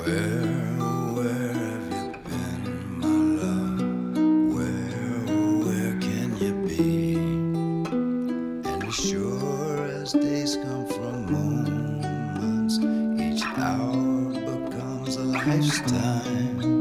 Where have you been, my love? Where can you be? And as sure as days come from moments, each hour becomes a lifetime.